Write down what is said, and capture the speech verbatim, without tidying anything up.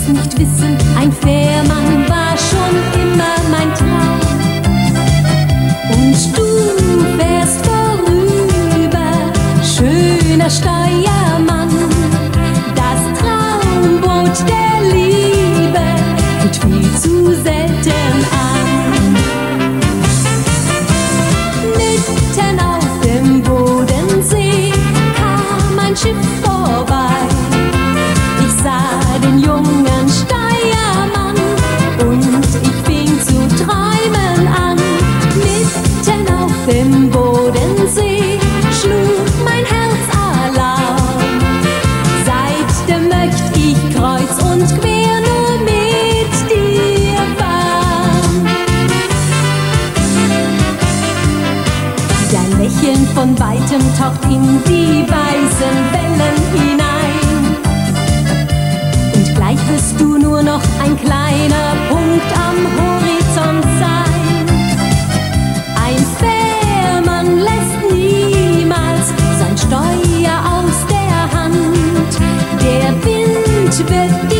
es nicht wissen, ein Fährmann war schon immer mein Traum. Und du fährst vorüber, schöner Steuermann, das Traumboot der Liebe kommt viel zu selten an. Mitten auf dem Bodensee kam ein Schiff vorbei. Ich sah den jungen Steuermann und ich fing zu träumen an. Mitten auf dem Bodensee schlug mein Herz Alarm. Seitdem möcht ich kreuz und quer nur mit dir fahren. Dein Lächeln von weitem taucht in die weißen Wellen hinein. Und gleich wirst du nur noch ein kleiner Punkt am Horizont sein. Ein Fährmann lässt niemals sein Steuer aus der Hand. Der Wind wird